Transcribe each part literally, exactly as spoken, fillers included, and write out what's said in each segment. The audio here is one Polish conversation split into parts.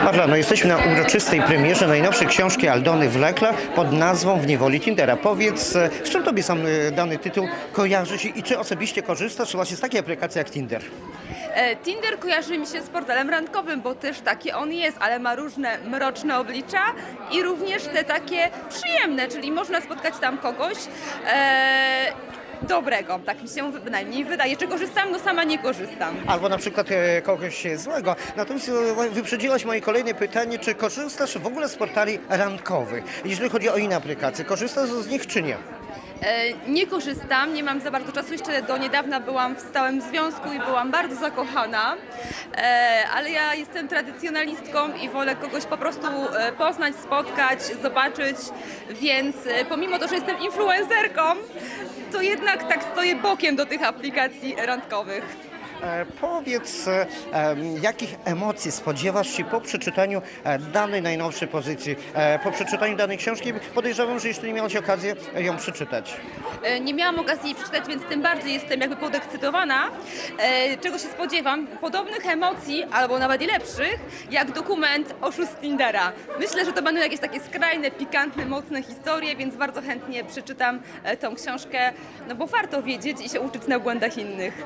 Marla, no jesteśmy na uroczystej premierze najnowszej książki Aldony Wlekla pod nazwą W niewoli Tindera. Powiedz, z czym tobie sam dany tytuł kojarzy się i czy osobiście korzystasz właśnie z takiej aplikacji jak Tinder? Tinder kojarzy mi się z portalem randkowym, bo też taki on jest, ale ma różne mroczne oblicza i również te takie przyjemne, czyli można spotkać tam kogoś e, dobrego, tak mi się bynajmniej wydaje. Czy korzystam? No sama nie korzystam. Albo na przykład e, kogoś złego. Natomiast e, wyprzedziłaś moje kolejne pytanie, czy korzystasz w ogóle z portali randkowych? Jeżeli chodzi o inne aplikacje, korzystasz z nich czy nie? Nie korzystam, nie mam za bardzo czasu. Jeszcze do niedawna byłam w stałym związku i byłam bardzo zakochana, ale ja jestem tradycjonalistką i wolę kogoś po prostu poznać, spotkać, zobaczyć, więc pomimo to, że jestem influencerką, to jednak tak stoję bokiem do tych aplikacji randkowych. E, powiedz, e, jakich emocji spodziewasz się po przeczytaniu e, danej najnowszej pozycji, e, po przeczytaniu danej książki? Podejrzewam, że jeszcze nie miałaś okazji ją przeczytać. E, nie miałam okazji jej przeczytać, więc tym bardziej jestem jakby podekscytowana. E, czego się spodziewam? Podobnych emocji, albo nawet i lepszych, jak dokument Oszust Tindera. Myślę, że to będą jakieś takie skrajne, pikantne, mocne historie, więc bardzo chętnie przeczytam e, tą książkę, no bo warto wiedzieć i się uczyć na błędach innych.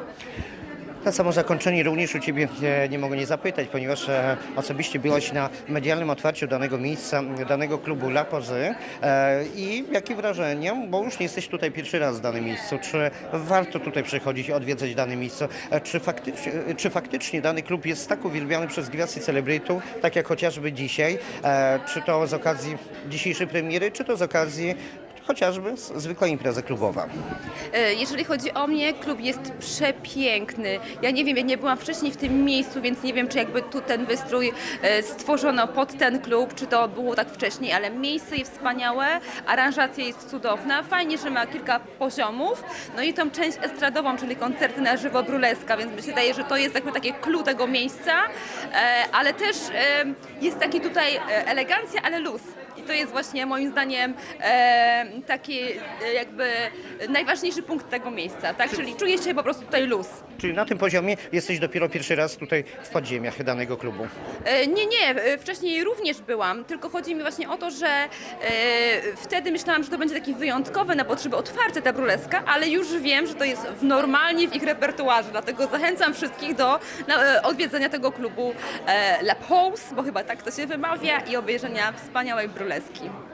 Na samo zakończenie również u Ciebie e, nie mogę nie zapytać, ponieważ e, osobiście byłaś na medialnym otwarciu danego miejsca, danego klubu La Pozy e, i jakie wrażenia, bo już nie jesteś tutaj pierwszy raz w danym miejscu, czy warto tutaj przychodzić i odwiedzać dane miejsce, e, czy, faktycznie, e, czy faktycznie dany klub jest tak uwielbiany przez gwiazdy celebrytów, tak jak chociażby dzisiaj, e, czy to z okazji dzisiejszej premiery, czy to z okazji chociażby zwykła impreza klubowa. Jeżeli chodzi o mnie, klub jest przepiękny. Ja nie wiem, ja nie byłam wcześniej w tym miejscu, więc nie wiem, czy jakby tu ten wystrój stworzono pod ten klub, czy to było tak wcześniej, ale miejsce jest wspaniałe, aranżacja jest cudowna, fajnie, że ma kilka poziomów, no i tą część estradową, czyli koncerty na żywo, bruleska, więc mi się wydaje, że to jest jakby takie clue tego miejsca, ale też jest taki tutaj elegancja, ale luz. I to jest właśnie moim zdaniem e, taki e, jakby najważniejszy punkt tego miejsca, tak? Czyli czuję się po prostu tutaj luz. Czyli na tym poziomie jesteś dopiero pierwszy raz tutaj w podziemiach danego klubu? E, nie, nie, wcześniej również byłam, tylko chodzi mi właśnie o to, że e, wtedy myślałam, że to będzie taki wyjątkowy na potrzeby otwarcia ta bruleska, ale już wiem, że to jest w, normalnie w ich repertuarze, dlatego zachęcam wszystkich do na, odwiedzenia tego klubu e, La Pose, bo chyba tak to się wymawia, i obejrzenia wspaniałej bruleski.